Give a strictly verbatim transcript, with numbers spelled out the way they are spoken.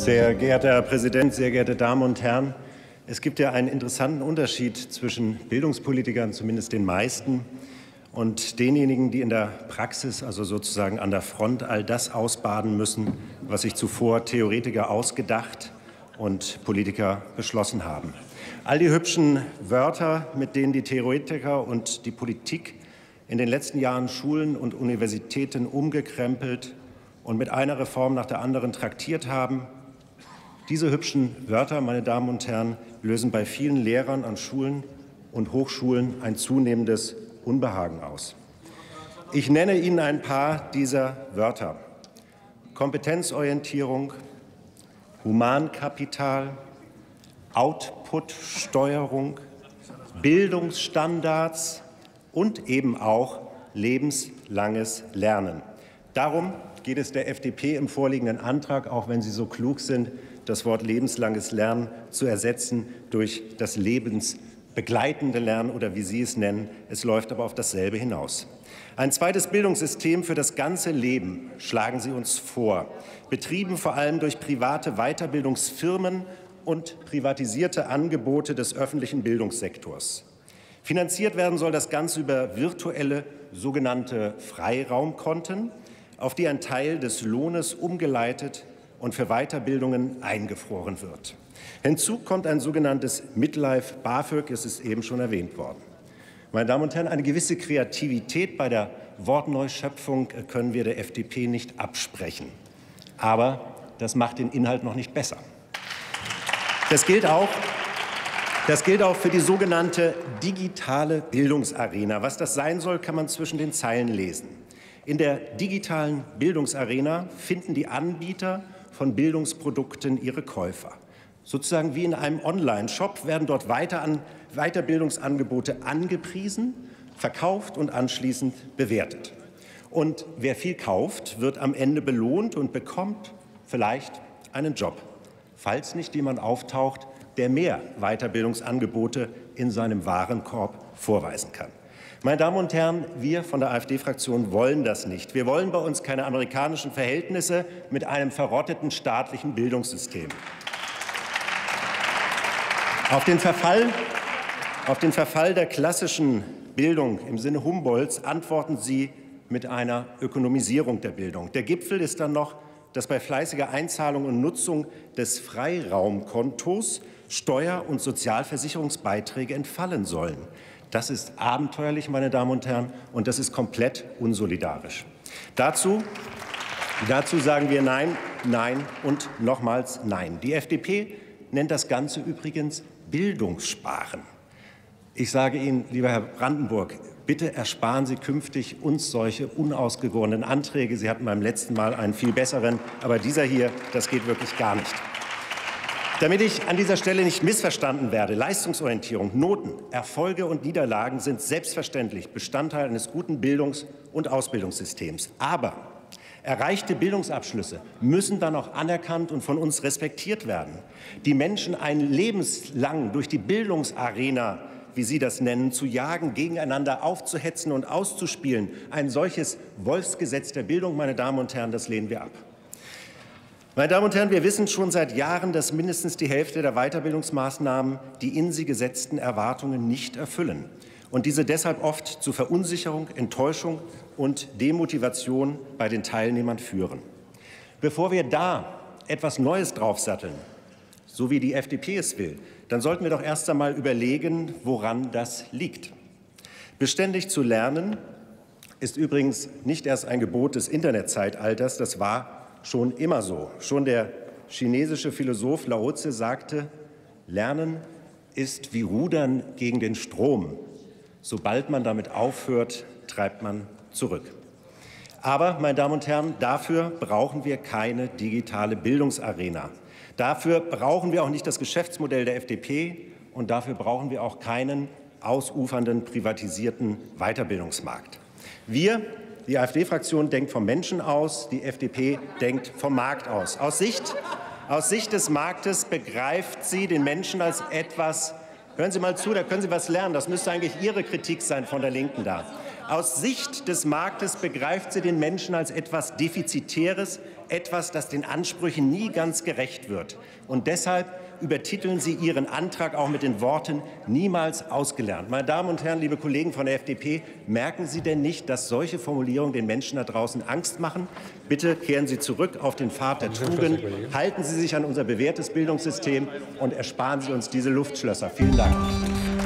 Sehr geehrter Herr Präsident, sehr geehrte Damen und Herren! Es gibt ja einen interessanten Unterschied zwischen Bildungspolitikern, zumindest den meisten, und denjenigen, die in der Praxis, also sozusagen an der Front, all das ausbaden müssen, was sich zuvor Theoretiker ausgedacht und Politiker beschlossen haben. All die hübschen Wörter, mit denen die Theoretiker und die Politik in den letzten Jahren Schulen und Universitäten umgekrempelt und mit einer Reform nach der anderen traktiert haben, diese hübschen Wörter, meine Damen und Herren, lösen bei vielen Lehrern an Schulen und Hochschulen ein zunehmendes Unbehagen aus. Ich nenne Ihnen ein paar dieser Wörter: Kompetenzorientierung, Humankapital, Outputsteuerung, Bildungsstandards und eben auch lebenslanges Lernen. Darum geht es der F D P im vorliegenden Antrag, auch wenn Sie so klug sind, das Wort lebenslanges Lernen zu ersetzen durch das lebensbegleitende Lernen oder wie Sie es nennen. Es läuft aber auf dasselbe hinaus. Ein zweites Bildungssystem für das ganze Leben schlagen Sie uns vor, betrieben vor allem durch private Weiterbildungsfirmen und privatisierte Angebote des öffentlichen Bildungssektors. Finanziert werden soll das Ganze über virtuelle sogenannte Freiraumkonten, auf die ein Teil des Lohnes umgeleitet und für Weiterbildungen eingefroren wird. Hinzu kommt ein sogenanntes Midlife BAföG, es ist eben schon erwähnt worden. Meine Damen und Herren, eine gewisse Kreativität bei der Wortneuschöpfung können wir der F D P nicht absprechen. Aber das macht den Inhalt noch nicht besser. Das gilt auch, das gilt auch für die sogenannte digitale Bildungsarena. Was das sein soll, kann man zwischen den Zeilen lesen. In der digitalen Bildungsarena finden die Anbieter von Bildungsprodukten ihre Käufer. Sozusagen wie in einem Online-Shop werden dort weiter an Weiterbildungsangebote angepriesen, verkauft und anschließend bewertet. Und wer viel kauft, wird am Ende belohnt und bekommt vielleicht einen Job, falls nicht jemand auftaucht, der mehr Weiterbildungsangebote in seinem Warenkorb vorweisen kann. Meine Damen und Herren, wir von der AfD-Fraktion wollen das nicht. Wir wollen bei uns keine amerikanischen Verhältnisse mit einem verrotteten staatlichen Bildungssystem. Auf den Verfall, auf den Verfall der klassischen Bildung im Sinne Humboldts antworten Sie mit einer Ökonomisierung der Bildung. Der Gipfel ist dann noch, dass bei fleißiger Einzahlung und Nutzung des Freiraumkontos Steuer- und Sozialversicherungsbeiträge entfallen sollen. Das ist abenteuerlich, meine Damen und Herren, und das ist komplett unsolidarisch. Dazu, dazu sagen wir Nein, Nein und nochmals Nein. Die F D P nennt das Ganze übrigens Bildungssparen. Ich sage Ihnen, lieber Herr Brandenburg, bitte ersparen Sie künftig uns solche unausgegorenen Anträge. Sie hatten beim letzten Mal einen viel besseren, aber dieser hier, das geht wirklich gar nicht. Damit ich an dieser Stelle nicht missverstanden werde, Leistungsorientierung, Noten, Erfolge und Niederlagen sind selbstverständlich Bestandteil eines guten Bildungs- und Ausbildungssystems. Aber erreichte Bildungsabschlüsse müssen dann auch anerkannt und von uns respektiert werden. Die Menschen ein lebenslang durch die Bildungsarena, wie Sie das nennen, zu jagen, gegeneinander aufzuhetzen und auszuspielen, ein solches Wolfsgesetz der Bildung, meine Damen und Herren, das lehnen wir ab. Meine Damen und Herren, wir wissen schon seit Jahren, dass mindestens die Hälfte der Weiterbildungsmaßnahmen die in sie gesetzten Erwartungen nicht erfüllen und diese deshalb oft zu Verunsicherung, Enttäuschung und Demotivation bei den Teilnehmern führen. Bevor wir da etwas Neues draufsatteln, so wie die F D P es will, dann sollten wir doch erst einmal überlegen, woran das liegt. Beständig zu lernen ist übrigens nicht erst ein Gebot des Internetzeitalters, das war schon immer so. Schon der chinesische Philosoph Lao Tse sagte, Lernen ist wie Rudern gegen den Strom. Sobald man damit aufhört, treibt man zurück. Aber, meine Damen und Herren, dafür brauchen wir keine digitale Bildungsarena. Dafür brauchen wir auch nicht das Geschäftsmodell der F D P und dafür brauchen wir auch keinen ausufernden, privatisierten Weiterbildungsmarkt. Wir Die AfD-Fraktion denkt vom Menschen aus, die F D P denkt vom Markt aus. Aus Sicht, aus Sicht des Marktes begreift sie den Menschen als etwas, hören Sie mal zu, da können Sie was lernen, das müsste eigentlich Ihre Kritik sein von der Linken da. Aus Sicht des Marktes begreift sie den Menschen als etwas Defizitäres, etwas, das den Ansprüchen nie ganz gerecht wird. Und deshalb übertiteln Sie Ihren Antrag auch mit den Worten niemals ausgelernt. Meine Damen und Herren, liebe Kollegen von der F D P, merken Sie denn nicht, dass solche Formulierungen den Menschen da draußen Angst machen? Bitte kehren Sie zurück auf den Pfad der Tugend, halten Sie sich an unser bewährtes Bildungssystem und ersparen Sie uns diese Luftschlösser. Vielen Dank.